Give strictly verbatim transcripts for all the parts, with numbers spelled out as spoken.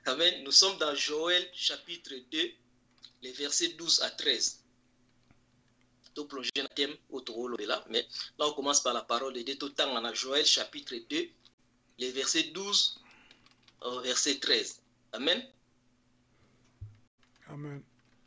Amen. Nous sommes dans Joël chapitre deux, les versets douze à treize. Tout plonger dans le thème autour là, mais là on commence par la parole de Dieu. Tout le temps on a Joël chapitre deux, les versets douze au verset treize. Amen. Amen.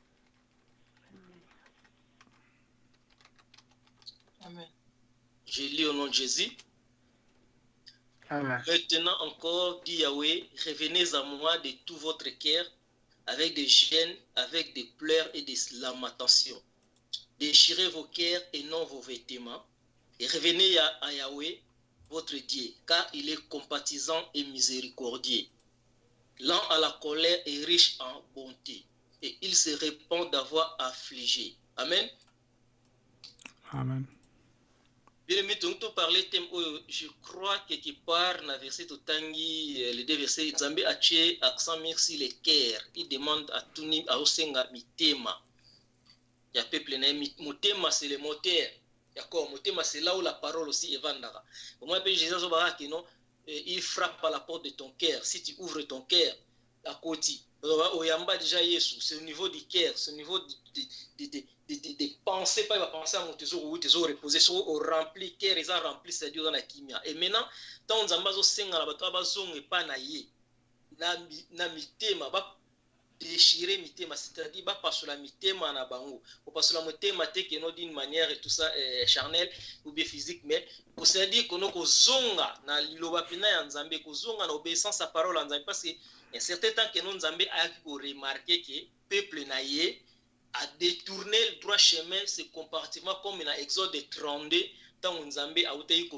Amen. Je lis au nom de Jésus. Amen. Maintenant encore, dit Yahweh, revenez à moi de tout votre cœur, avec des gênes, avec des pleurs et des lamentations. Déchirez vos cœurs et non vos vêtements, et revenez à, à Yahweh, votre Dieu, car il est compatissant et miséricordieux, lent à la colère et riche en bonté, et il se répand d'avoir affligé. Amen. Amen. Bien aimé, tu parler thème, je crois quelque part dans le verset Totangi, les deux versets, Nzambe a tué accent merci les cœurs. Il demande à Tuni à Osenga mitema. Il y a peuple na motema c'est le moteur. D'accord, motema c'est là où la parole aussi est vendara. Au moins Jésus Zobara qui non, il frappe à la porte de ton cœur. Si tu ouvres ton cœur, à côté. Oyamba déjà Yesu, c'est au niveau du cœur, c'est au niveau des de, de, de, de, de pensées, pas va penser à mon tesoro ou tesoro reposé, sur au rempli, cœur ils ont rempli, c'est-à-dire dans la kimia. Et maintenant, tant on zambazo senga la bato abazong et pas naïe, na na mitema ba déchirer mitema, c'est-à-dire ba passer la mitema na bango, ou passer la mitema te que non d'une manière et tout ça euh, charnel ou bien physique, mais c'est-à-dire qu'on a zonga na liloba pina ya nzambe, ko zonga na obéissance à parole en nzambe, parce que un certain temps que nous nzambe a remarqué que peuple naïe a détourné le droit chemin, ce compartiment comme dans Exode trente-deux, tant Nzambe a été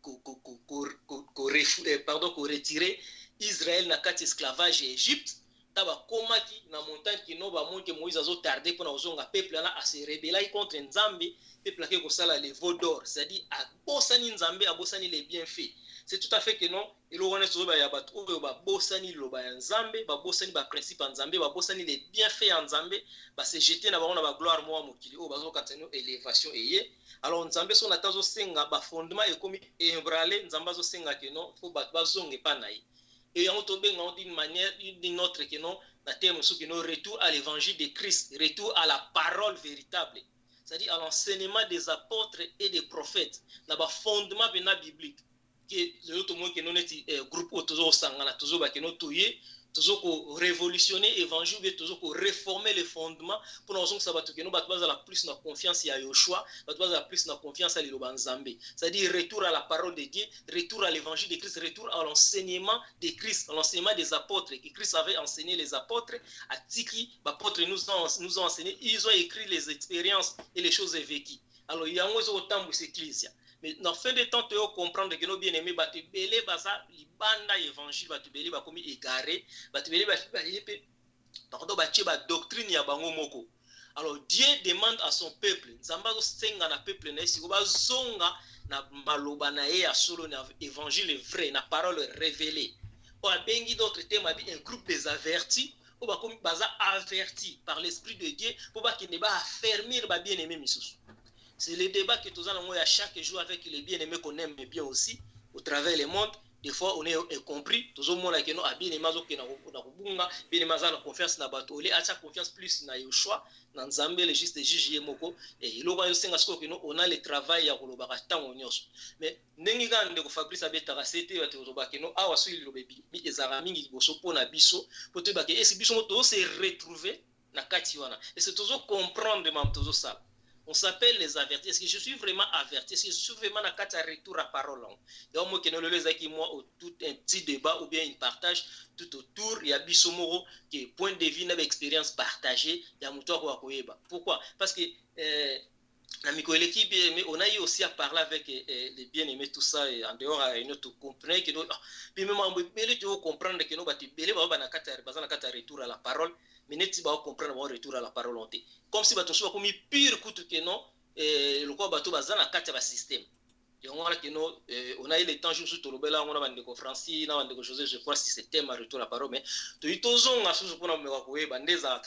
pardon, qu'on retirer Israël na kati esclavage Égypte, taba komaki na montagne qui no ba monke Moïse azo tardé pour na ozonga peuple là a se rebeller contre Nzambe, peuple là ko sala le veau d'or, c'est-à-dire a bosani Nzambe a bosani les bienfaits. C'est tout à fait que non, il y a souvent ya batu oyo ba bosani loba ya Nzambe, ba bosani ba principe en Nzambe, ba bosani les bienfaits en Nzambe, ba se jeter na ba on ba gloire moi mokili o bazo katano élévation eye. Alors Nzambe son atazo senga ba fondement et comme ébranlé Nzambe zo senga que non, faut ba bazonge pa naï. Et on tombe d'une manière d'une autre que non, na terme sous que non retour à l'évangile de Christ, retour à la parole véritable. C'est-à-dire à l'enseignement des apôtres et des prophètes, na ba fondement bena biblique. Que l'autre monde que nous est groupe autour sangana toujours ba que nous toyer toujours ko révolutionner évangile mais toujours ko réformer les fondements pour nous que ça va que nous ba la plus na confiance à Yoshua ba la plus na confiance à Liloba Nzambe, c'est-à-dire retour à la parole de Dieu, retour à l'évangile de Christ, retour à l'enseignement de Christ, à l'enseignement des apôtres que Christ avait enseigné les apôtres à Tiki, les apôtres nous ont nous ont enseigné, ils ont écrit les expériences et les choses vécues. Alors il y a autant de cette église. Mais dans fin de temps, tu dois comprendre que nos bien-aimés, tu belé basa libanda évangile, tu belé ba comme égaré, tu belé ba pardon ba ba doctrine ya bango moko. Alors Dieu demande à son peuple, nzamba zo senga na peuple na esi ko ba zonga na maloba na ye ya solo na évangile vrai, na parole révélée. Pour bengi d'autres thèmes, un groupe des avertis, ou ba comme baza averti par l'esprit de Dieu pour pas qu'il ne ba affermir ba bien-aimé misusu. C'est le débat que nous avons à chaque jour avec les bien-aimés qu'on aime bien aussi, au travers le monde. Des fois, on est compris. Tout le monde a bien-aimé qui na bien-aimé na confiance na bato. On a confiance plus na Yoshua, na Nzambe, le juste J J Moko. Et il y a on a le travail à Kolobaka tant nyos. Mais nengi gande ko Fabrice abeta c'était wa tozoba keno awa sui lobebi mi ezara mingi boso pona biso pour te ba que esi biso to se retrouver na kati wana. Et c'est toujours comprendre mam tozo ça. On s'appelle les avertis. Est-ce que je suis vraiment averti? Est-ce que je suis vraiment dans le retour à parole? Il y a un mot qui nous le dit, moi, tout un petit débat ou bien un partage tout autour. Il y a Bissomoro qui est point de vue, une expérience partagée. Il y a Moutoua Kouakoyeba. Pourquoi? Parce que euh, l'équipe, on a eu aussi à parler avec euh, les bien-aimés, tout ça, et en dehors, nous comprenons que nous, puis même, tu veux comprendre que nous, nous avons un retour à la parole. Mais nous devons comprendre le retour à la parole. Comme si nous sommes comme pire que non, le quoi bateau bazana kata ba système. Et on a que nous, on a eu le temps juste sur le bel on a des conférences, on a des choses, je crois si c'était ma retour à la parole, mais tu es toujours en sous pour nous voir bandeza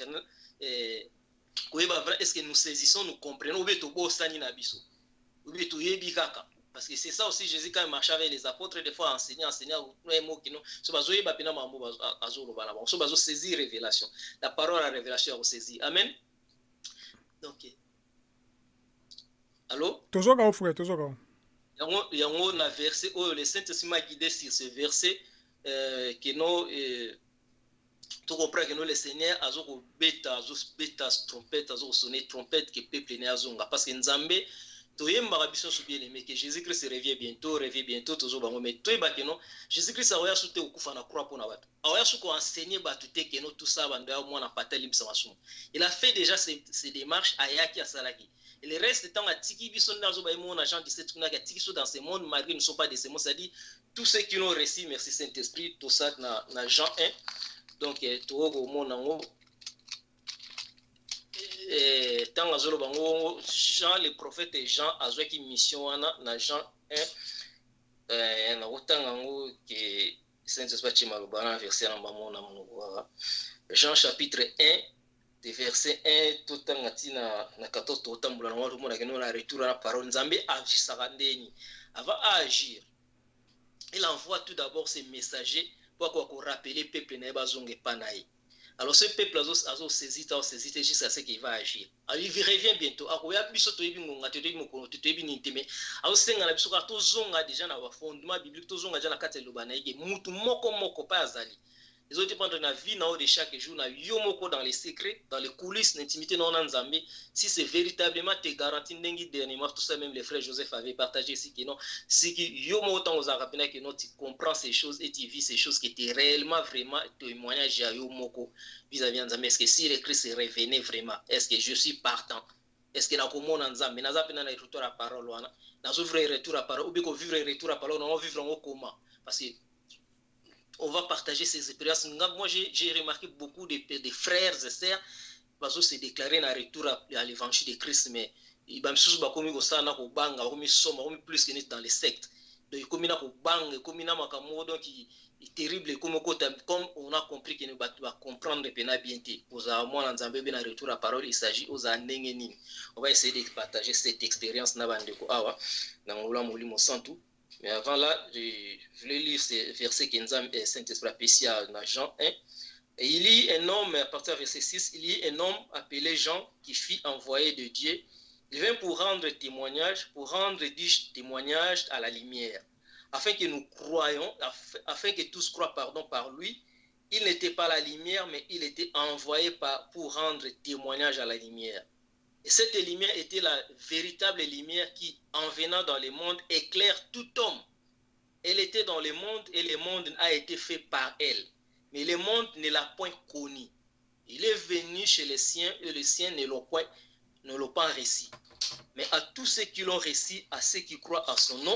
eh est-ce que nous saisissons, nous comprenons ou bien tu bosani na biso ou bien tu yebi kaka. Parce que c'est ça aussi, Jésus, quand il marchait avec les apôtres, des fois, enseignant, enseignant, un mot qui nous. Ce bazo est bapina mambo azolo balaba. Ce bazo saisir révélation. La parole à révélation, on saisit. Amen. Donc, allô? Toujours quand frère, toujours quand. Il y a un verset où le Saint-Esprit m'a guidé sur ce verset euh, que nous. Euh, tu comprends que nous, le Seigneur, a zo beta, a zo beta, trompette, a zo sonner trompette que peuple ne azonga. Parce que Nzambe. Mais que Jésus-Christ revient bientôt, revient bientôt, toujours bango. Mais toi, bah que non, Jésus-Christ a oya soute au kufa na croix pour na bat. A oya soute enseigner bah tout que non tout ça banda au moins na patel lim samasum. Il a fait déjà ces, ces démarches à yaki à salaki. Et le reste du temps à tiki bison na zo ba mon agent dix-sept kuna ga tiki so dans ce monde malgré ne sont pas de ce monde, ça dit tous ceux qui l'ont reçu, merci Saint-Esprit, tout ça na na Jean un. Donc to au monde en tant que bango Jean le prophète et Jean a joué qui mission wana na Jean un euh na otanga ngo que Saint-Esprit chimaloba verset namba mona monoko Jean chapitre un de verset un tout tina na quatorze to tambula na watu mona keno na retour na parole Nzambe agisaka ndeni avant à agir. Il envoie tout d'abord ses messagers pour quoi rappeler peuple na bazonge panaï. Alors ce peuple a saisi, a saisi jusqu'à ce qu'il va agir. Alors il revient bientôt. Alors il y a biso to yebi ngonga to yebi mokono to yebi ninteme. Alors senga na biso ka to zonga déjà na ba fondement biblique to zonga déjà na kati loba na yeke mutu moko moko pa azali. Les autres dépendent de la vie de chaque jour, na yo moko dans les secrets, dans les coulisses, l'intimité non Nzambe. Si c'est véritablement te garantit ndengi dernièrement tout ça même les frères Joseph avaient partagé ici que non, c'est que yo moko tant aux arabes que non tu comprends ces choses et tu vis ces choses qui étaient réellement vraiment témoignage à yo moko vis-à-vis Nzambe. Est-ce que si le Christ revenait vraiment, est-ce que je suis partant? Est-ce que la commune Nzambe na zapena na retour à parole wana, na vivre retour à parole ou bien vivre retour à parole, on va vivre en comment? Parce que on va partager ces expériences. Moi, j'ai remarqué beaucoup de, de frères et sœurs qui se déclarent en retour à, à l'évangile de Christ, mais ils sont plus que dans les sectes. Donc, comme il est terrible, comme on a compris qu'il va comprendre bien. Il s'agit aux années. On va essayer de partager cette expérience. Mais avant là, je voulais lire ce verset qui est Saint-Esprit spécial dans Jean un. Et il y a un homme, à partir du verset six, il y a un homme appelé Jean qui fut envoyé de Dieu. Il vint pour rendre témoignage, pour rendre dis, témoignage à la lumière, afin que nous croyions, afin que tous croient pardon, par lui. Il n'était pas la lumière, mais il était envoyé par, pour rendre témoignage à la lumière. Et cette lumière était la véritable lumière qui, en venant dans le monde, éclaire tout homme. Elle était dans le monde et le monde a été fait par elle. Mais le monde ne l'a point connue. Il est venu chez les siens et les siens ne l'ont point, ne l'ont pas reçu. Mais à tous ceux qui l'ont reçu, à ceux qui croient à son nom,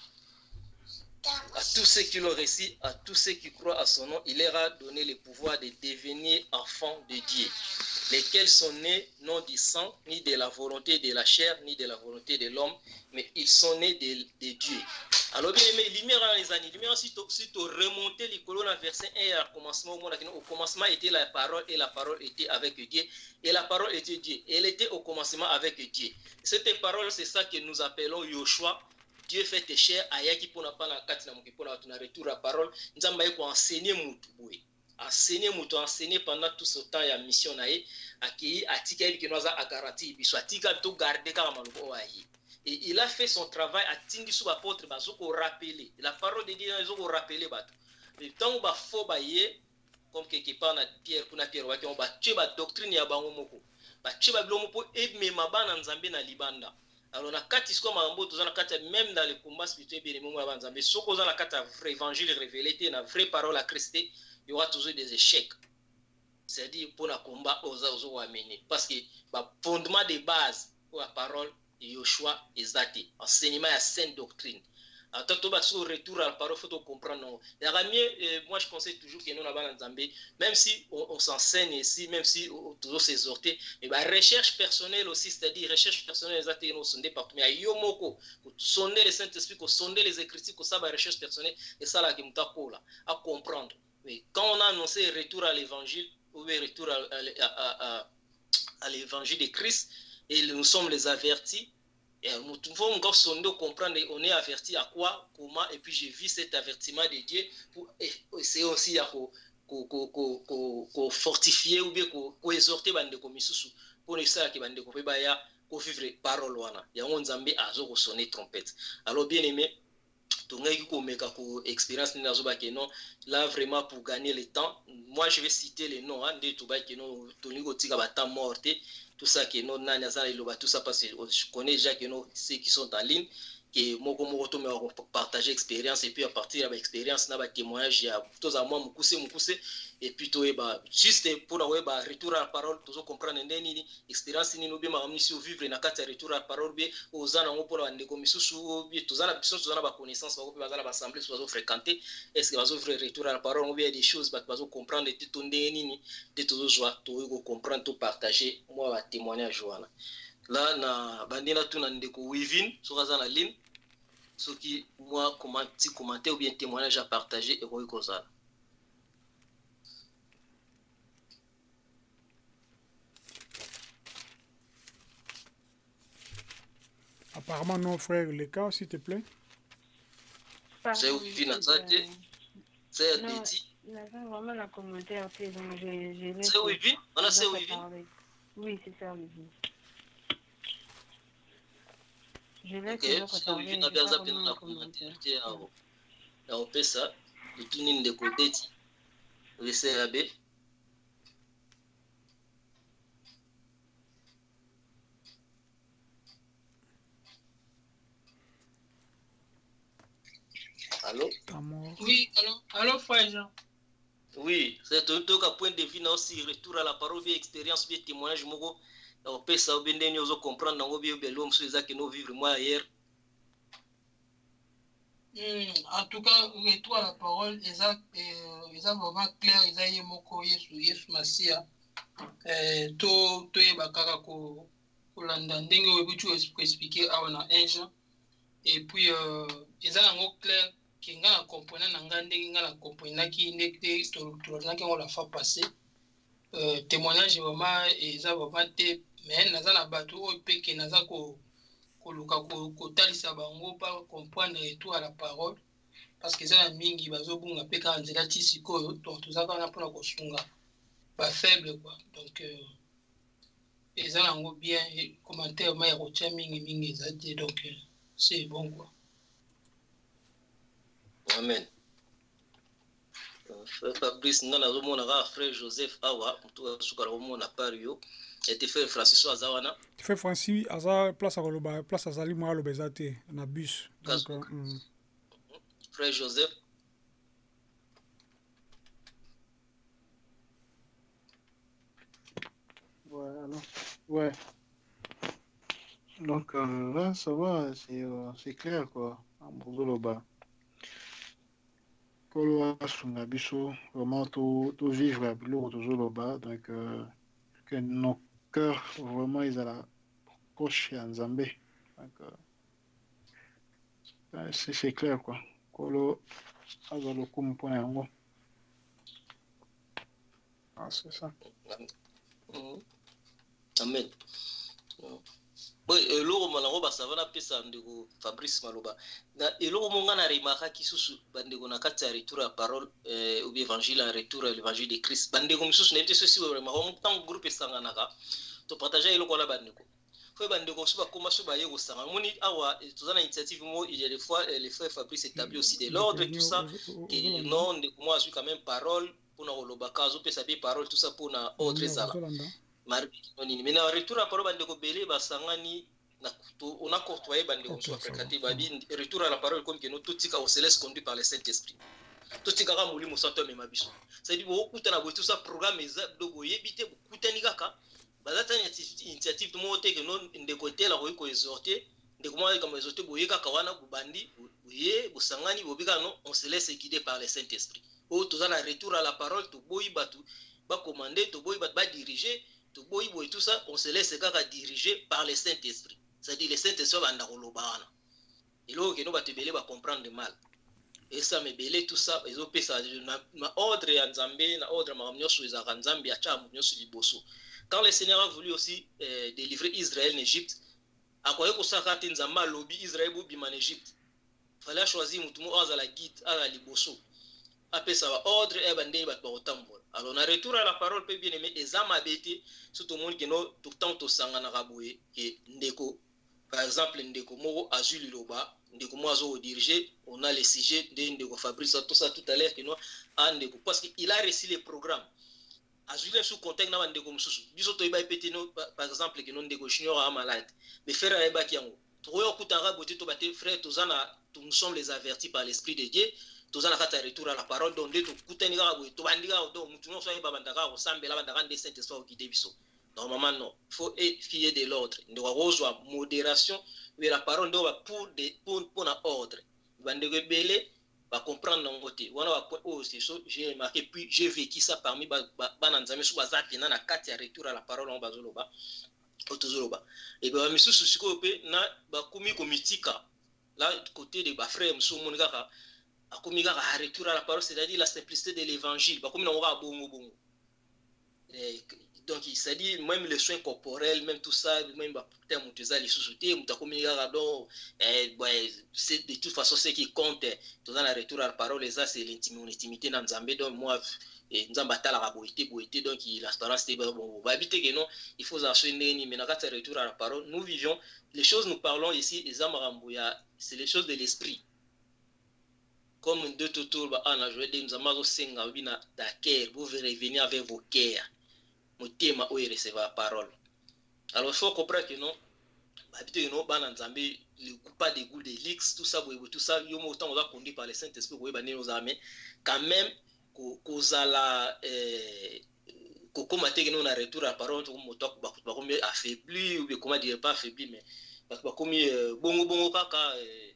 à tous ceux qui l'ont reçu, à tous ceux qui croient à son nom, il leur a donné le pouvoir de devenir enfants de Dieu, lesquels sont nés non du sang, ni de la volonté de la chair, ni de la volonté de l'homme, mais ils sont nés de, de Dieu. Alors, bien aimé, lumière dans les années, lumière si tu remonter les colonnes verset un, au commencement, au commencement était la parole, et la parole était avec Dieu, et la parole était Dieu, et elle était au commencement avec Dieu. Cette parole, c'est ça que nous appelons Yoshua. Dieu fait tes chers, ayaki pour n'a pas la carte, pour n'a retour à parole, nous avons enseigné Moutoué. Enseigner muto enseigner pendant tout ce temps ya mission nae aki atika il que nous a garanti biso atika to garder kama maloko ayi et il a fait son travail atindi sous apôtre bazoko rappeler la parole de Dieu bazoko rappeler bato le temps ba fo ba ye comme quelque part na Pierre kuna Pierre waki on ba tue ba doctrine ya bango moko ba tue ba blomo po e me mabana nzambe na libanda. Alors na kati sko mambo to na kati même dans le combat spirituel bien mo ba nzambe soko za na kati vrai évangile révélé té na vraie parole à Christ. Il y aura toujours des échecs. C'est-à-dire pour le combat aux autres amener. Parce que le fondement de base pour la parole de Yoshua est zati. Enseignement à sainte doctrine. Alors, tout le retour à la parole, il faut comprendre. Moi, je conseille toujours que nous avons Nzambe, même si on, on s'enseigne ici, même si on toujours s'exhorter, mais la recherche personnelle aussi, c'est-à-dire recherche personnelle, exactement, nous sondez partout. Mais il y a yomoko, sonder les Saint-Esprit, sonder les Écritures, ça, la recherche personnelle, et ça, là, qui nous à comprendre. Mais quand on a annoncé retour à l'évangile, ou retour à, à, à, à, à l'évangile de Christ, et nous sommes les avertis, Et il faut encore sonder, comprendre, on est averti à quoi, comment, et puis j'ai vu cet avertiment de Dieu pour essayer aussi à fortifier ou bien à exhorter bandeko misusu pour ne ça que bandeko pe baya ko vivre parole wana ya nzambe azo ko sonner trompette. Alors bien aimé, tongaki ko meka ko expérience ni nazo ba ke non là vraiment pour gagner le temps. Moi je vais citer les noms hein de tout ba ke non toni ko tika ba temps morte tout ça que non nanya za iloba tout ça parce que je connais déjà que non ceux qui sont en ligne que moko moko to me partager expérience et puis à partir de l'expérience na ba témoignage ya tous à moi mukuse mukuse et puis to eba juste pour na ba retour à la parole tous comprendre ndeni ni expérience ni no be ma amni sur vivre na kati retour à la parole be ozana ngo pour bande ko misusu be tozana biso tozana ba connaissance ba ko bazala ba assemblée so fréquenter est-ce que bazo vivre retour à la parole on be des choses ba bazo comprendre te to ndeni ni te to joie to ko comprendre to partager moi ba témoignage wana. Là na bandina tuna ndeko Wivin sur na ligne ce qui moi comment petit commentaire ou bien témoignage à partager et quoi ça. Apparemment non frère, le cas s'il te plaît. C'est Wivin ça c'est dit. Vraiment la commentaire c'est Wivin, on a c'est Wivin. Oui, c'est ça Wivin. Je vais okay, so Wivin a bien zappé dans la commentaire. Ya opesa ituni ndeko deti. Laissez la B. Allô? Oui, allô, allô frère Jean. Oui, c'est tout cas point de vue aussi retour à la parole bien expérience bien témoignage moko. Ya opesa obendeni ozo comprendre ngo bien belo mso ezaki no vivre moi hier. Mm, en tout cas, retour à la parole, ils ont vraiment clair, ils ont moko Yesu Yesu Masia. Euh, to to bakaka ko ko landa ndenge obutu expliquer à on a un Jean. Et puis euh, ils ont clair que nga comprendre na nga ndenge nga la comprendre ki ndeke to to na ki on la fa passer. Euh, témoignage vraiment ils ont vraiment té mais naza na bato o pe ke naza ko koluka kotalisa bango pa comprendre retour à la parole parce que ça mingi bazobunga pe ka nzela ti sikoyo donc tozaka na pona kosunga ba faible quoi donc euh, eza nango bien commentaire ma ya kotia mingi mingi ezate donc euh, c'est bon quoi. Amen. Frère Fabrice nga nazomona ka frère Joseph awa mtu asukala komona pario était frère Francis Azawana. Frère Francis aza place à koloba place azali mo aloba ezate na bus donc euh, mm. Frère Joseph. Ouais, alors, ouais. Donc euh, là, ça va, c'est euh, c'est clair quoi. En Bozoloba. Kolo asunga biso vraiment tout tout vivre à bilo Bozoloba donc euh, que nos cœurs vraiment ils à la proche à Nzambe. Donc euh, c'est c'est clair quoi. Kolo azalo kumpona yango. Ah c'est ça. Mm-hmm. Amen. Oui, eloko malango basavana pesa ndeko Fabrice Maloba. Na eloko monga na remaka kisusu bandeko na kati ya retour à parole euh, ou bien évangile en retour à l'évangile de Christ. Bandeko misusu na ceci vraiment on tant groupe sanganaka to partager eloko la bandeko. Faut bandeko so ba koma so ba yego sanga. Moni awa tozana initiative mo il y a des fois les frères Fabrice établit aussi de l'ordre tout ça que non ndeko moi suis quand même parole pour na loba kazo pesa bi parole tout ça pour na autre sala. Marbi nini mais na retour à parole bandeko belé basangani na kuto on a courtoyé bandeko so fréquenté babi retour à la parole comme que nous tout tika au céleste conduit par le Saint-Esprit tout tika ka muli musanto me mabiso ça dit bo kutana bo tout ça programme eza dogo yebite kutani kaka bazata initiative to mote que non ndeko tela ko ko exhorter ndeko mo comme exhorter bo yeka kawana bubandi boye busangani bobika non on se laisse guider par le Saint-Esprit o tout ça na retour à la parole to boyi batu ba commander to boyi batu ba diriger to boyi boy tout ça on se laisse kaka diriger par le Saint-Esprit. C'est-à-dire le Saint-Esprit va ndakoloba et là que nous va te belé va comprendre mal et ça me belé tout ça ils ont fait ça na ordre ya Nzambe na ordre ma mnyoso ezaka Nzambe acha mnyoso liboso quand le Seigneur a voulu aussi euh, délivrer Israël en Égypte akoye kosaka te nzambe alobi Israël bobima na Egypte fallait choisir mutu mo azala guide ala liboso apesa ba ordre e bande ba bakotambola. Alors na retour à la parole pe bien aimé ezama bete surtout monde que no tout temps to sangana kaboye ke ndeko par exemple ndeko moko azuli loba ndeko mo azo diriger on a les sujets de ndeko Fabrice tout ça tout à l'heure que no a ndeko parce que il a reçu les programmes azuli sous contexte na ndeko mususu biso to iba pété no par exemple que no ndeko junior a malade mais faire ay ba kiango troyo kutanga boté to baté frère tozana nous sommes les avertis par l'esprit de Dieu tozana kata retour à la parole donc de to kutani ka boy to bandika donc mutu no so yeba bandaka ko sambela bandaka de saint esprit qui debiso normalement non il faut fier de l'ordre ndo wa modération mais la parole ndo pour de pour pour na ordre bandeko belé va comprendre ngote wana wa point oh c'est ça j'ai remarqué puis j'ai vécu ça parmi ba ba nzame so bazaki na na kati ya retour à la parole on bazoloba otozoloba et ba misusu siko pe na ba kumi komitika là côté de ba frère mso monika akomi ka retour à la parole c'est-à-dire la simplicité de l'évangile ba komi na ngora bongo bongo et donc il s'est dit même les soins corporels même tout ça même ba terme tuzali sous-souté mutakomi ka donc eh c'est de toute façon ce qui compte tout dans la retour à la parole les ça c'est l'intimité dans Nzambe donc moi et Nzamba tala ka boité boité donc l'assurance c'est bon va habiter que non il faut assurer ni mais na ka retour à la parole nous vivions les choses nous parlons ici les amarambuya c'est les choses de l'esprit comme deux totour ba ana jouer des nzamazo senga bina daker vous revenir avec vos cœurs motema o recevoir la parole alors il faut comprendre que non habiter que non bana nzambe le coupa des goûts des leaks tout ça tout ça yo mo temps on va conduit par le Saint-Esprit ko ba nos amis quand même kozala eh kokoma te que non na retour à la parole to moto ba ba comme affaibli ou bien comment dire pas affaibli mais ba comme bongo bongo kaka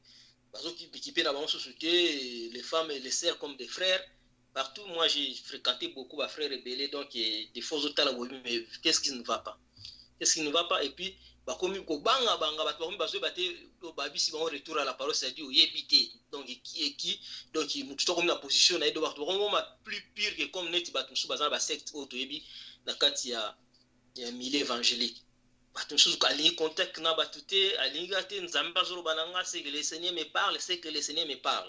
bazoki équipé na bango société les femmes et les sœurs comme des frères partout moi j'ai fréquenté beaucoup de frères rebelles donc des fois autres mais qu'est-ce qui ne va pas qu'est-ce qui ne va pas et puis ba comme ko banga banga ba comme bazo baté ba bisi ba retour à la parole c'est-à-dire yebité donc qui et qui donc il mutu comme la position na do ba plus pire que comme net ba tout bazana ba secte auto yebi na kati ya ya milieu évangélique bato chose ali contact na batute alingate nzamba zoro bananga c'est que le Seigneur me parle c'est que le Seigneur me parle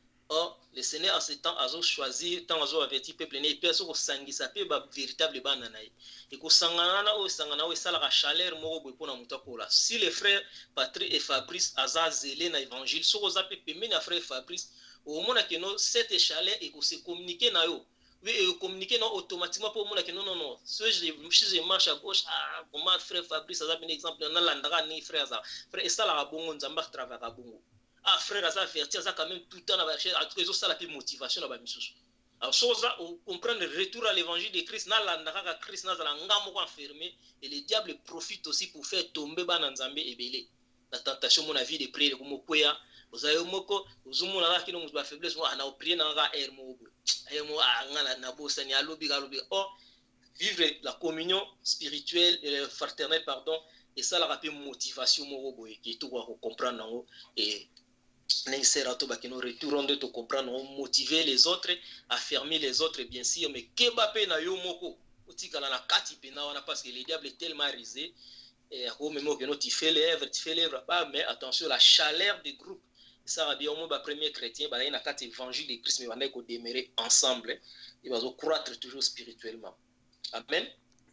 or le Seigneur en ce temps a choisi tant azo averti peuple né pe so ko sangisa pe ba véritable bana na et ko sangana na o sangana o sala ka chaleur mo bo pona mutakola si les frères Patrick et Fabrice azazele na évangile so ko zape pe mena frère Fabrice au mona que non cette chaleur et ko se communiquer na yo oui, communiquer non automatiquement pour moi que non non non si je marche à gauche ah comment frère Fabrice ça un exemple on a landara ni frère ça frère ça la bongo nzamba travailler à bongo ah frère ça avertir ça quand même tout le temps à tout cas ça la plus motivation là misusu alors ça comprendre le retour à l'évangile de Christ na landara ka Christ na za ngamo ko enfermé et le diable profite aussi pour faire tomber bana nzambe ebele la tentation mon avis de prier comme koya ozayo moko uzumuna la kino muba faiblesse mo ana prier na ga air mo ayemo ngala na bosa ni alobi galobi oh vivre la communion spirituelle et fraternelle pardon et ça la rappelle motivation mo boye qui tout ko comprendre et nécessaire to bakino retour de te comprendre motiver les autres affermir les autres bien sûr mais kebape na yo moko otikala na kati pena wana parce que le diable est tellement risé et au même moment que nous tu fais l'œuvre tu fais l'œuvre pas mais attention la chaleur du groupe ça va bien au moins ba premier chrétien ba na kati évangile de Christ mais ba ko demeurer ensemble et va croître toujours spirituellement amen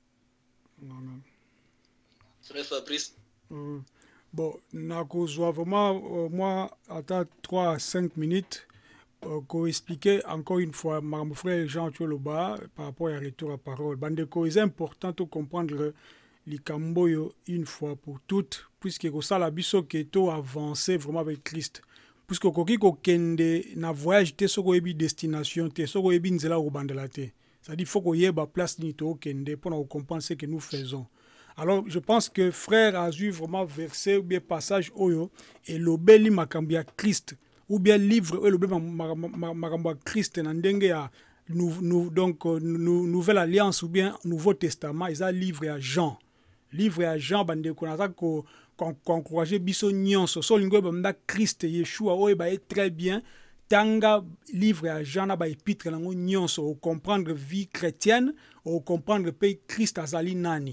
amen frère Fabrice mm. Bon nakozwa vraiment euh, moi attends trois à cinq minutes euh, pour expliquer encore une fois mon frère Jean Tcholoba par rapport à retour à parole bandeko c'est important de comprendre likamboyo une fois pour toutes puisque kosala biso keto avancer vraiment avec Christ puisque koki kokende na voyage te soko yebi destination te soko yebi nzela obandela te c'est-à-dire faut koyeba place ni to kende pour comprendre ce que nous faisons. Alors je pense que frère a eu vraiment versé ou bien passage oyo et lobeli makambo ya Christ ou bien livre ou lobeli makambo ya Christ na ndenge ya nou, nou, donc nou, nouvelle alliance ou bien nouveau testament ils a livre à Jean livre à Jean bande ko na ko encourager biso nyonso so lingo banda Christ Yeshua oyo ba est très bien tanga livre à Jean na ba épître nango nyonso au comprendre vie chrétienne au comprendre pe Christ azali nani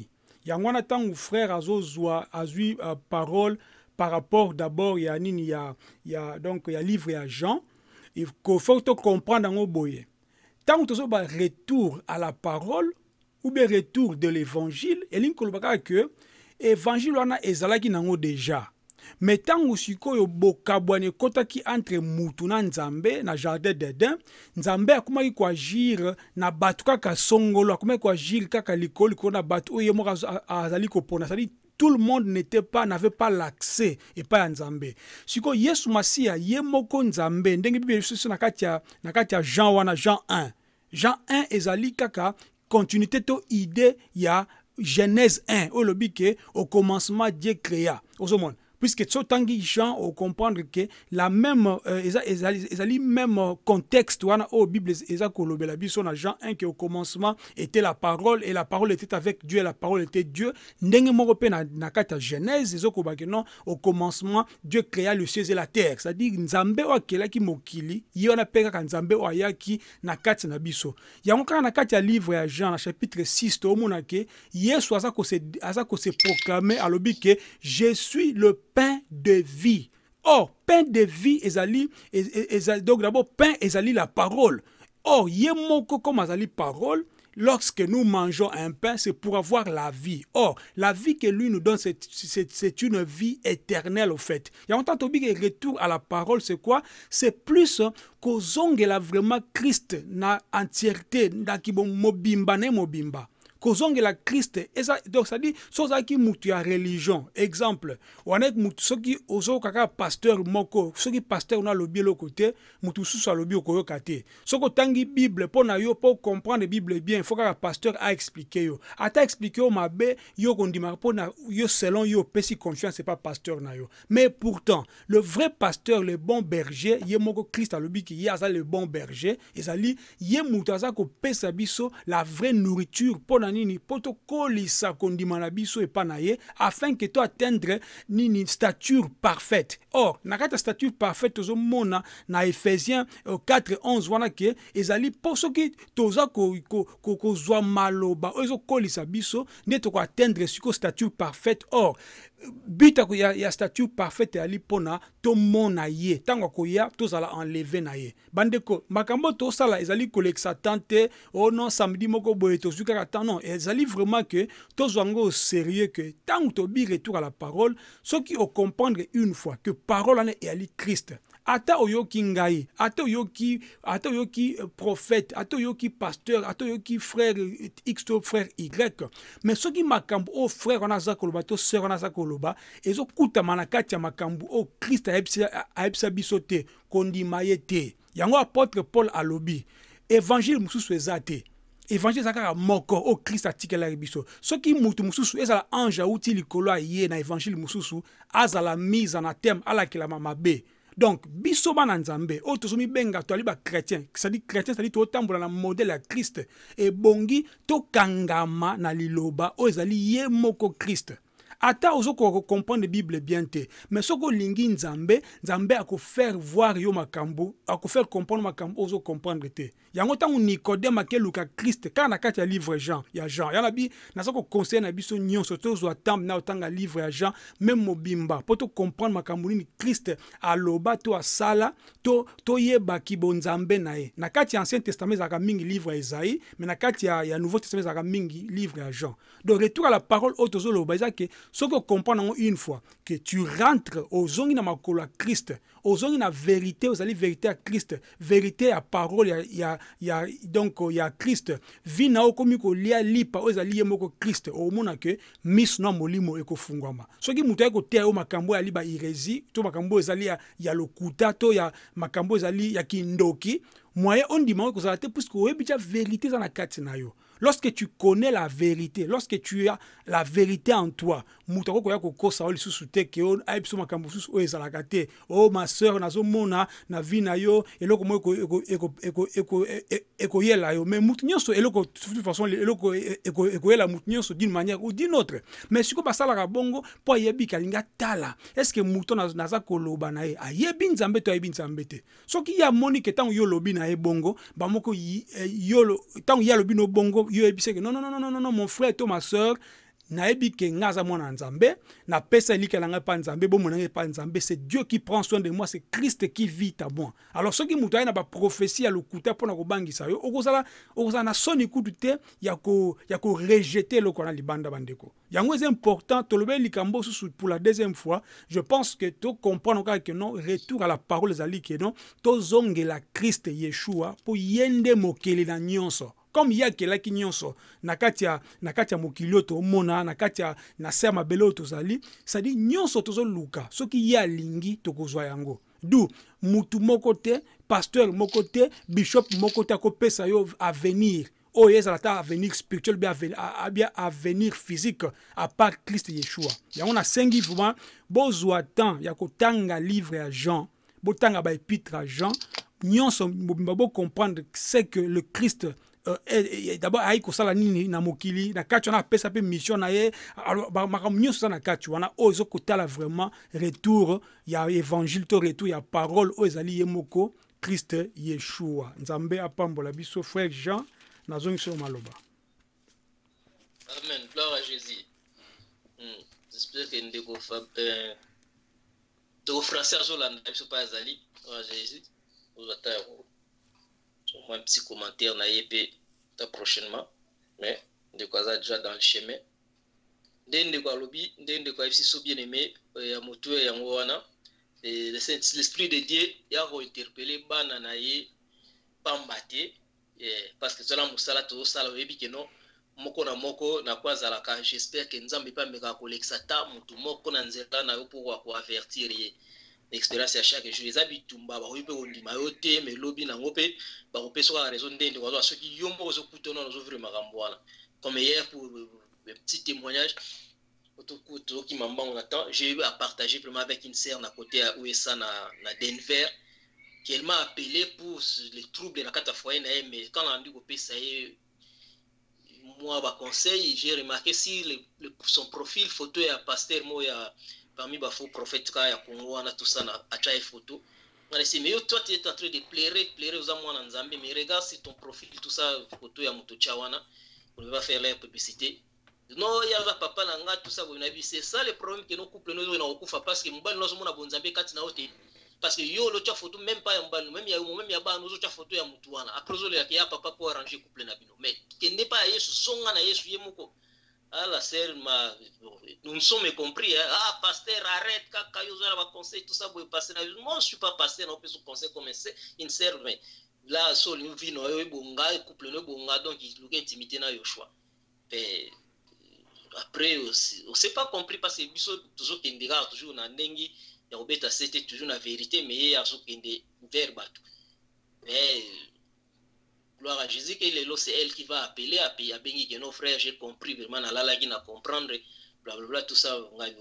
yango wana ntango frère azozwa azwi uh, parole par rapport d'abord ya nini ya, ya donc ya livre ya Jean, il faut to comprendre yango boye ntango tozoba retour à la parole ou bien retour de l'évangile elingi kolobaka que évangile wana ezalaki nango déjà. Mais tango sikoyo bokabwane kotaki entre mutu na nzambe na jardin d'Eden, nzambe akumaki kwa agir na batu kaka songolo, akumaki kwa agir kaka likoli ko na batu oye mo azali kopona, c'est-à-dire tout le monde n'était pas n'avait pas l'accès et pas nzambe. Siko Yesu Masia yemoko nzambe ndenge Bible biso na katia na katia Jean wana Jean un. Jean un ezali kaka continuité to idée ya Genèse un au lobi que au commencement Dieu créa. Osomon puisque tout tangi Jean au comprendre que la même euh, ezali même contexte wana au Bible eza kolobela biso na Jean un que au commencement était la parole et la parole était avec Dieu et la parole était Dieu ndenge moko pe na na kata Genèse ezoko ba que non au commencement Dieu créa le ciel et la terre, c'est-à-dire nzambe o akelaki mokili yona pe kaka nzambe o ayaki na kati na biso yango kaka na kati ya livre ya Jean na chapitre six to mona que Yesu aza ko se aza ko se proclamer alobi que je suis le pain de vie. Or, pain de vie ezali, ezali donc d'abord pain ezali la parole. Or, yemoko comme ezali parole, lorsque nous mangeons un pain, c'est pour avoir la vie. Or, la vie que lui nous donne, c'est une vie éternelle au fait. Il y a longtemps que retour à la parole, c'est quoi? C'est plus qu'aux ongles vraiment Christ na entièreté, na kibon mobimba ne mobimba. Kozonge la Christ eza donc ça dit soza ki mutu ya religion exemple onek mutu soki ozo kaka pasteur moko soki pasteur na lobi le côté mutu susu lobi okoyoka te soko tangi Bible pona yo pour comprendre Bible bien il faut que pasteur a expliqué yo ata expliqué yo mabe yo kondima pona yo selon yo pesi confiance c'est pas pasteur na yo mais pourtant le vrai pasteur le bon berger ye moko Christ a lobi ki ye aza le bon berger ezali ye mutu aza ko pesa biso la vraie nourriture pona nini poto kolisa kondima na biso e panaye afin que to atteindre nini stature parfaite. Or na kata stature parfaite tozo mona na Ephésiens quatre onze wana ke ezali poso ki toza ko ko ko zwa maloba ozo kolisa biso ne to ko atteindre siko stature parfaite. Or bita ko ya, ya statut parfaite ali pona to mona ye tango ko ya to sala enlever na ye bandeko makambo to sala ezali kolexa tante oh non samedi moko boye to zuka ta non ezali vraiment que to zwango au sérieux que tango to bi retour à la parole ce qui au comprendre une fois que parole en est ali Christ ata oyoki ngai ata oyoki ata oyoki prophète ata oyoki pasteur ata oyoki frère X to frère Y mais ce qui makambo o frère on a za koloba to sœur on a za koloba ezo kuta manakati ya makambo o Christ a ebisa bisote kondima yete yango apôtre Paul alobi évangile mususu ezate évangile zakaka moko o Christ atikela biso soki mutu mususu ezala ange auti likolo ye na évangile mususu azala mise en terme ala kila mabe. Donc, biso bana nzambe, o tozomi benga to aliba chrétien, c'est-à-dire chrétien, c'est-à-dire to tambola na modèle à Christ, et bongi to kangama na liloba, o ezali ye moko Christ. Ata ozoko comprendre la Bible bien te, mais soko lingi nzambe, nzambe ako faire voir yo makambo, ako faire comprendre makambo, ozo comprendre te. Yango tango Nicodème akeluka Christ, quand na kati ya livre Jean, ya Jean, yana bi, na soko conseil na biso nyonso, to zo atam na otanga livre ya Jean, même mobimba, pour to comprendre makambo ni Christ aloba to asala, to to yeba kibo nzambe na ye. Na kati ya Ancien Testament zaka mingi livre ya Isaïe, mais na kati ya, ya Nouveau Testament zaka mingi livre ya Jean. Donc retour à la parole otozo loba que ce que comprendre une fois que tu rentres aux zongi na makolo à Christ, aux zongi na vérité, aux allez vérité à Christ, vérité à parole il y a il y a donc il y a Christ, vina o komiko lia lipa aux allez moko Christ, au mona que mis no molimo eko fungwama. Ce qui muta eko te o makambo ya liba irezi, to makambo ezali ya ya lokuta to ya makambo ezali ya kindoki, moyen on dit que ça te puisque oyebicha vérité za na kati na yo. Lorsque tu connais la vérité, lorsque tu as la vérité en toi, mutako koya kokosa oli susute ke on aipso makambo susu o ezalaka te. Oh ma sœur nazo mona na vie na yo eloko mo eko eko eko eko eko yela yo mais mutu nyonso eloko de toute façon eloko eko eko yela mutu nyonso d'une manière ou d'une autre. Mais siko basala ka bongo po yebi kalinga tala. Est-ce que mutu naza koloba na ye ayebi nzambe to ayebi nzambe te. Soki ya moni ke tango yo lobi na ye bongo ba moko yo tango ya lobi no bongo. Non, non, non, non, non, non, mon frère et ma soeur, nayebi ke nga aza mwana nzambe napesa elika na ngai pa nzambe bomona ngai pa nzambe, c'est Dieu qui prend soin de moi, c'est Christ qui vit à moi. Alors soki mutu aye na baprophétie ya lokuta mpona kobangisa yo okozala okozala na soni kutu te ya ko ya ko rejeter eloko na libanda bandeko. Yango c'est important tolobe likambo susu pour la deuxième fois. Je pense que to comprendre kaka que non retour à la parole ezali ke non tozongela Christ Yeshua po yende mokeli na nyonso. Comme il y a quelqu'un qui nyonso nakatia nakatia mokilio to mona nakatia na ser mabelo to zali, ça dit nyonso tozo luka soki ya lingi to kozwa yango. Du mutu mokote, pasteur mokote, bishop mokote ko pesa yo avenir. Oh yes, à avenir spirituel bien bien avenir physique à part Christ Yeshua. Ya on a cinq vraiment bozwa temps ya ko tanga livre à Jean, botanga ba épître à Jean, nyonso bo comprendre c'est que le Christ Euh, d'abord aiko sala nini na mokili na kati wana pesa pe mission na ye alors makambo nyonso sa na kati wana oyo ezokotala vraiment retour ya évangile to retour ya parole oyo ezali ye moko Christ Yeshua. Nzambe apambola biso frère Jean nazongi so maloba. Amen, gloire à Jésus. Hmm. J'espère que ndeko fab euh to français azolanda biso pa ezali gloire à Jésus. Ozata un petit commentaire na yépé prochainement, mais de quoi ça déjà dans le chemin. Dès quoi lobby, dès quoi si so bien aimé, ya motu ya ngwana, et l'esprit de Dieu ya ko interpeller bana na ye pambate, parce que cela musala to sala webi que non moko na moko na kwa zala ka, j'espère que nzambe pa meka ko lexata mutu moko na nzela na yo pour ko avertir ye. L'expérience à chaque jour les habitumba ba oyipe ondima yote mais lobi na ngope ba kopeso la raison ndende kwa ceux qui yombo zo kutona zo ouvrir makambo wana comme hier pour le petit témoignage autokuto qui mamba on attend j'ai eu à partager vraiment avec une sœur à côté à U S A na na Denver qui elle m'a appelé pour les troubles de la cata foyer na mais quand on a dit ko pesa ye moi ba conseil j'ai remarqué si le, le, son profil photo ya pasteur moya parmi les faux prophètes ya Congo wana tout ça na acha photo on a dit mais toi tu es en train de pleurer pleurer aux amants en Zambie mais regarde si ton profil tout ça photo ya muto chawana on ne va faire la publicité non il y a papa nanga tout ça on a vu c'est ça le problème que nos couples nous na okufa parce que mbali nous mona bonzambe kati na hote parce que yo lo cha photo même pas ya mbali même ya même ya ba nous cha photo ya mutu wana après zo le ya papa pour arranger couple na bino mais que n'est pas Yesu zonga na Yesu yemoko. Ah, la sœur m'a. Nous nous sommes compris. Hein? Ah, pasteur, arrête, quand vous avez un conseil, tout ça, vous passez. Moi, je ne suis pas pasteur, on peut se conseiller comme une sœur, mais là, sur une vie, nous avons un couple, nous avons un donc il y a intimité dans le choix. Après, on ne s'est pas compris parce que nous toujours qu'il y a toujours un dengue, il y a c'était toujours la vérité, mais il y a toujours des verbes. Mais. Gloire à Jésus, c'est elle qui va appeler, appeler à Bengi, que nos frères, j'ai compris, vraiment, à la lagine à comprendre, blablabla, tout ça, on a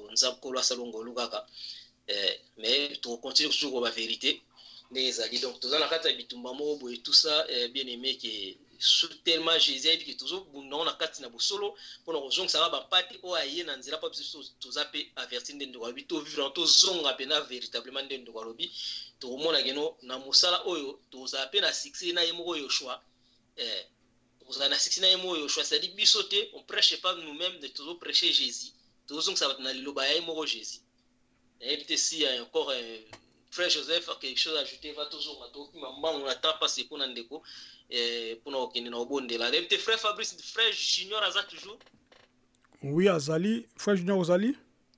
mais tu continues sur la vérité. Donc, tout ça, la carte habituellement, et tout ça, bien aimé, qui tellement Jésus, qui toujours, on a carte na solo, pour nous, ça va pas partir, ou aïe, n'en dira pas, tout ça, avertir de nous, tout vivre, tout zong, à peine, véritablement, de nous, lobby, tout le monde a gagné, na musala, oyo, tout ça, à peine, à sixer, na yemo, yo, choix. Vous avez assisté à un choix, c'est-à-dire bisoter, on prêche pas nous-mêmes de toujours prêcher Jésus. Toujours ça va dans le bail moro Jésus. Et puis s'il y a encore un frère Joseph a quelque chose à ajouter, va toujours à toi. Maman on attend pas c'est pour n'andeko et pour nous qui nous au bon de là. Et puis frère Fabrice, frère Junior Aza toujours. Oui Azali, frère Junior Azali.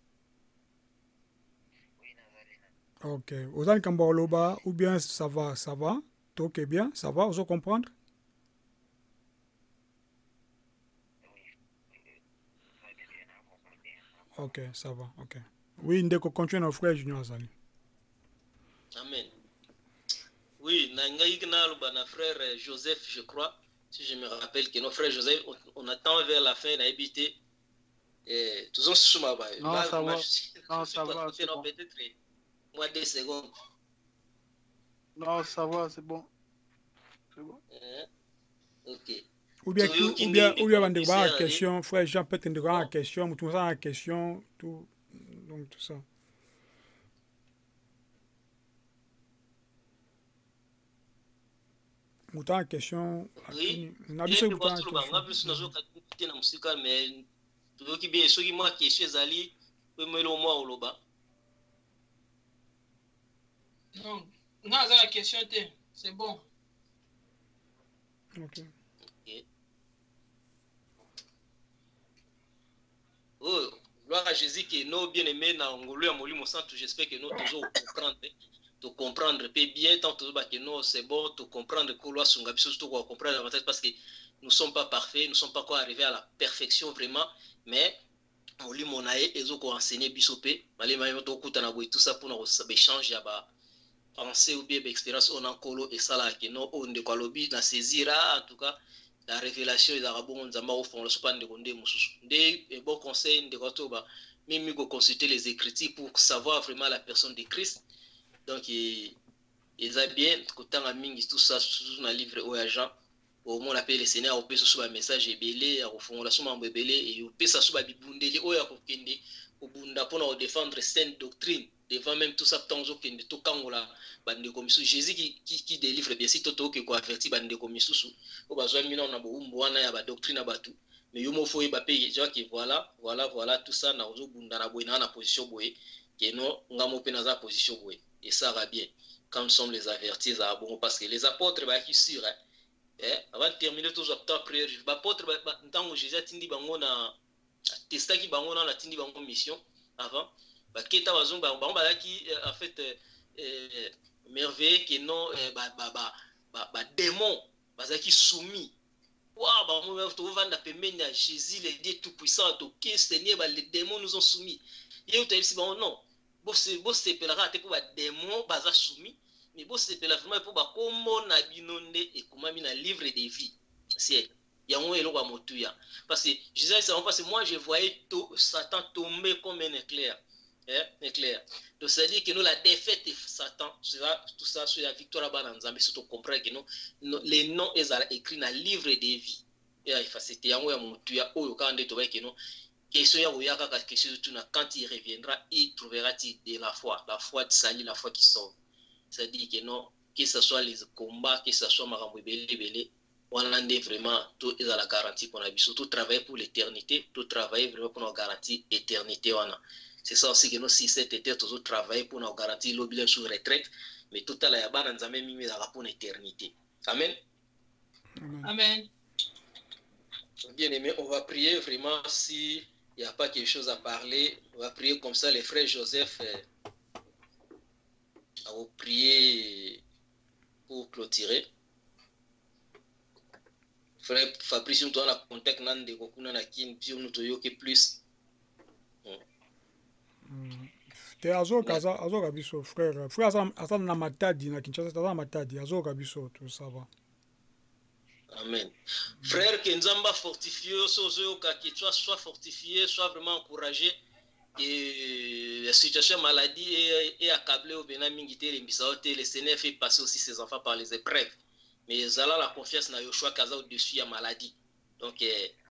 Oui Azali. Ok, Ozali Kamboloba ou bien ça va, ça va. Ok bien, ça va, vous comprendre? Ok, ça va, ok. Oui, ndeko continue notre frère Junior Azali. Amen. Oui, na frère Joseph, je crois, si je me rappelle que nos frères Joseph, on, on attend vers la fin, on a habité. Et tous sur ma baille. Non, ça va. Non, ça va. Peut-être moi deux secondes. Non, ça va, c'est bon. C'est bon. Ok. Ou bien, tout, ou bien, ou bien, on a une question, frère Jean, peut-être qu'on a une question, tout ça, une question, tout, donc tout ça. Mouta question. Oui. On a besoin de on a besoin de musique, mais toyoki bien soki mwa question ezali oyemeli omwa oloba. Non, non, c'est la question, c'est bon. Ok. Okay. Oh, gloire à Jésus que nous bien aimés dans ngolu ya molimo santo, j'espère que nous toujours comprendre, to comprendre peu bien tant que nous c'est bon, to comprendre que loi sunga biso to comprendre davantage parce que nous sommes pas parfaits, nous sommes pas encore arrivés à la perfection vraiment, mais molimo na ye ezo ko enseigner biso pe, malé malé to kutana boy tout ça pour nous échanger ya ba pensée ou bien expérience on encore et ça là que non on de quoi lobby na saisira en tout cas la révélation des arabes nzamba au fond le sopan de gonde mususu des bon conseil de kotoba même go consulter les écritures pour savoir vraiment la personne de Christ donc ils a bien kotanga mingi tout ça sous un livre au agent au moins appelle le Seigneur au peut sur un message belé au fond la somme belé et au peut ça sur bibundeli o ya kokende au bunda pour défendre sainte doctrine devant même tout ça tanzo kende to kangola bande komisu Jésus qui qui qui délivre bien si toto que quoi averti bande komisusu o bazwa mina na bo umbo wana ya ba doctrine abatu mais yo mo foye ba paye je que voilà voilà voilà tout ça na ozo bunda na boina na position boye que non ngamo pe na za position boye et ça va bien quand nous sommes les avertis à bon parce que les apôtres ba qui sur hein eh avant de terminer tous après prière ba apôtres ba ntango Jésus atindi bango na testaki bango na tindi bango mission avant baketa bazomba bango balaki en fait euh, merveilleux que non ba ba ba ba, ba démon bazaki soumis waouh bango to vanda pembeni ya Jésus le Dieu tout puissant to que Seigneur ba les démons nous ont soumis et au taïsi bango non bo se bo se pelaka te pour ba démon baza soumis mais bo se pelaka vraiment pour ba kombo na binonde et komami na livre des vies c'est yango eloko motuya parce que Jésus c'est parce que moi je voyais tout Satan tomber comme un éclair. Eh, clair. Donc, ça dit que nous, la défaite de Satan, sera tout ça sur la victoire à Bananzambe, surtout comprendre que nous, les noms sont écrits dans le livre des vies. Et c'était un peu mon tuya, ou quand on est que nous, question ya oyaka quelque chose de quand il reviendra, il trouvera de la foi, la foi de salut, la foi qui sauve. Ça dit que non, que ce soit les combats, que ce soit Marambo Belé Belé, on a vraiment tout est à la garantie qu'on a vu, surtout travailler pour l'éternité, tout travailler vraiment pour nous garantir l'éternité. C'est ça aussi que nous, si cet été, toujours travailler pour nous garantir le bilan sur retraite, mais tout à l'heure, nous avons mis pour l'éternité. Amen. Amen. Bien aimé, on va prier vraiment s'il n'y a pas quelque chose à parler. On va prier comme ça, les frères Joseph, euh, on va prier pour clôturer. Frère Fabrice, nous avons un contact de Kokuna na kin, puis nous avons plus. te azoka aza azoka biso frère frère aza aza na matadi na Kinshasa aza na matadi azoka biso tout ça va. Amen. Frère que Nzamba fortifié sozoka que tu sois fortifié, sois vraiment encouragé et la situation maladie est, est accablée au Bénin mingité les misaote le Seigneur fait passer aussi ses enfants par les épreuves mais zala la confiance na Yoshua kaza au-dessus ya maladie donc eh,